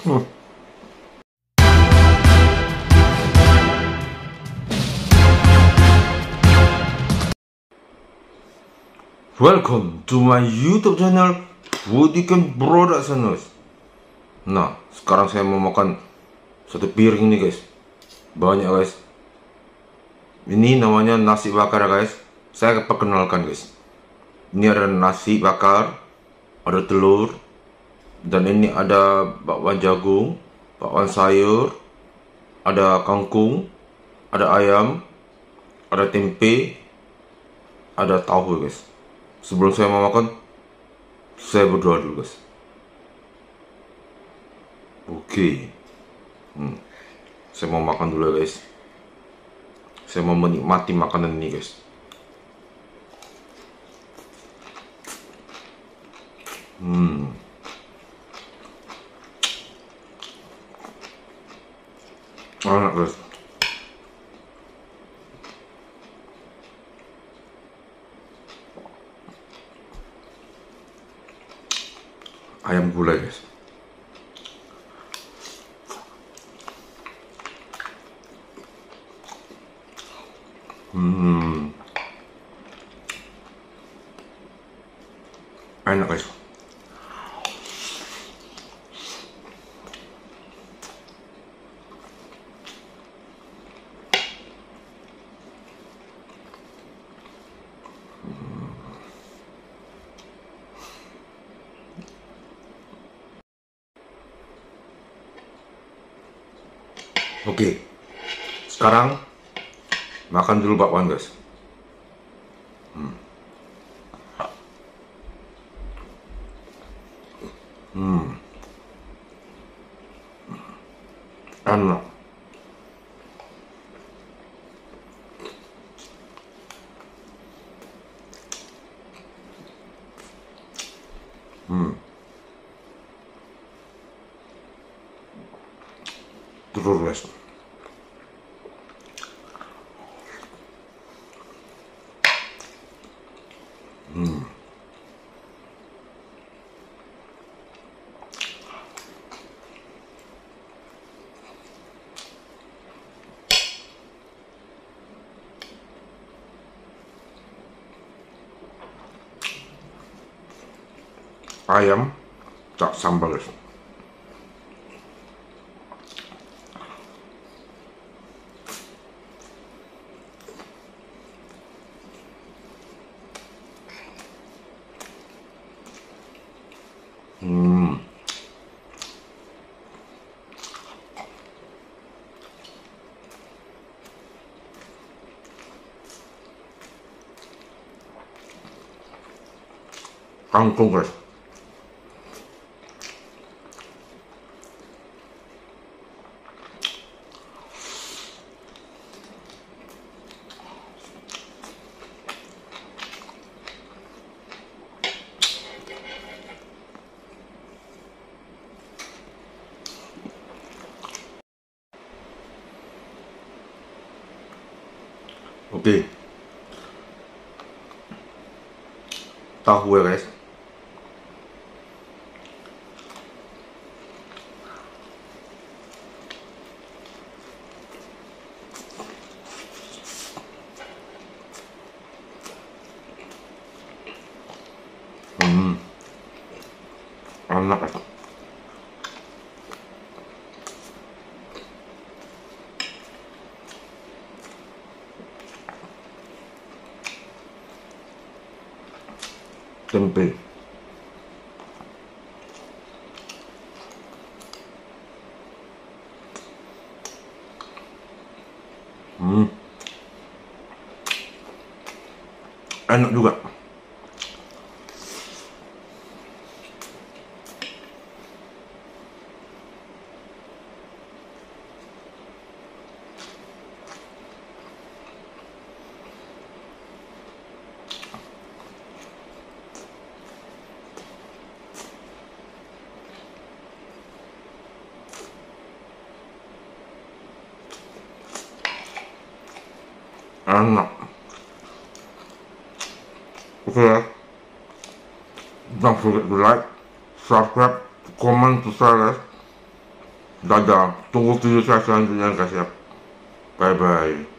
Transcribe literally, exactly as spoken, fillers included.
Hmm. Welcome to my YouTube channel Budikan Productions. Nah, sekarang saya mau makan satu piring nih guys. Banyak guys. Ini namanya nasi bakar guys. Saya perkenalkan guys. Ini ada nasi bakar, ada telur, dan ini ada bakwan jagung, bakwan sayur, ada kangkung, ada ayam, ada tempe, ada tahu guys. Sebelum saya mau makan, saya berdoa dulu guys. Oke, hmm. Saya mau makan dulu ya guys. Saya mau menikmati makanan ini guys. Hmm. Enak guys. Ayam gulai guys. Hmm. Enak guys. Oke, sekarang makan dulu bakwan guys. Hmm. Hmm. Enak. Hmm. Terus guys. Hmm. Ayam tak sambal guys. Hmm. Kangkung guys. Oke, tahu ya guys. Hmm, enak guys. Tempe. Hmm. Enak juga. Enak. Oke ya. Don't forget to like, subscribe, comment, to share guys. Dadah, tunggu video saya selanjutnya guys ya. Bye bye.